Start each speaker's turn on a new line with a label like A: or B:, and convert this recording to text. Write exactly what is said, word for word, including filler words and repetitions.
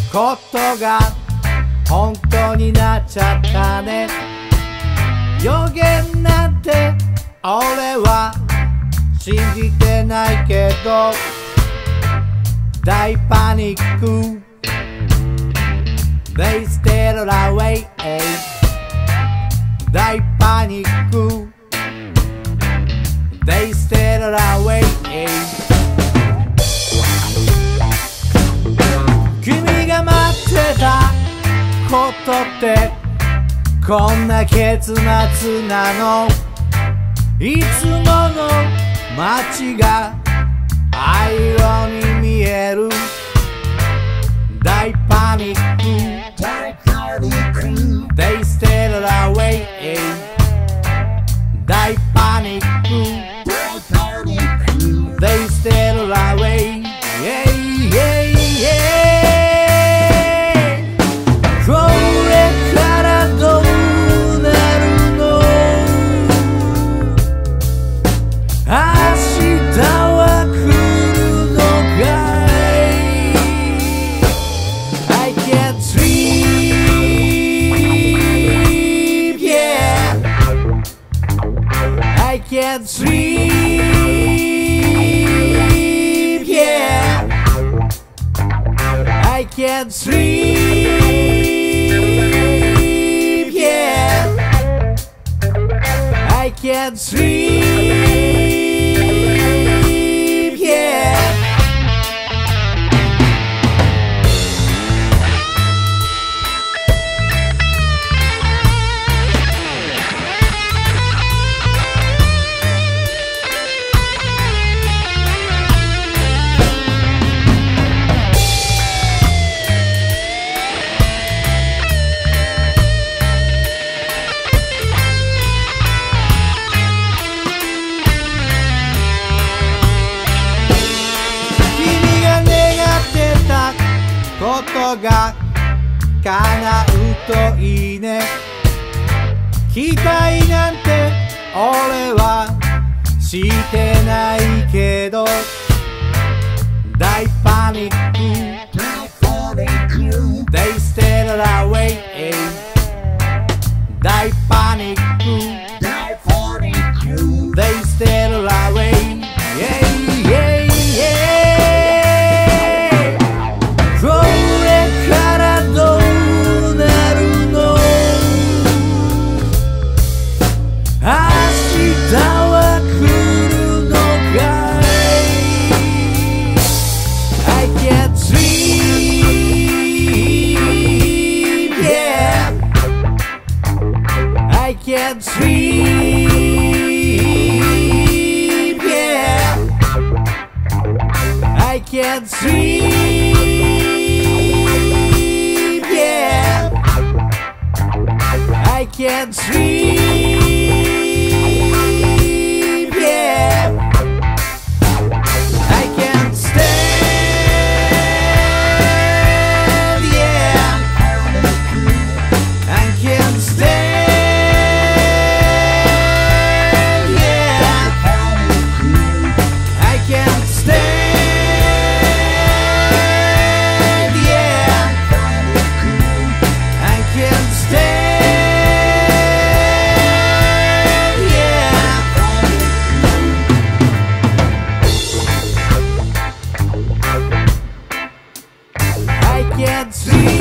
A: ことが本当になっちゃったね。予言なんて俺は信じてないけど、大パニック They stayed away 大パニック They stayed away 君が待ってたことってこんな結末なの。いつもの街が灰色に見える。大パニック They stayed away 大パニック They stayed away yeah, yeah, yeah. これからどうなるの。明日は来るのかい。 I can't sleep yeah I can't sleep yeah I can't sleep yeah I can't sleep yeah. ことが叶うといいね。期待なんて俺はしてないけど、大パニック They stayed away 大パニック They stayed away yeah, yeah, yeah. I can't sleep yeah I can't sleep yeah I can't sleep yeah I can't stand yeah I can't stand I can't sleep.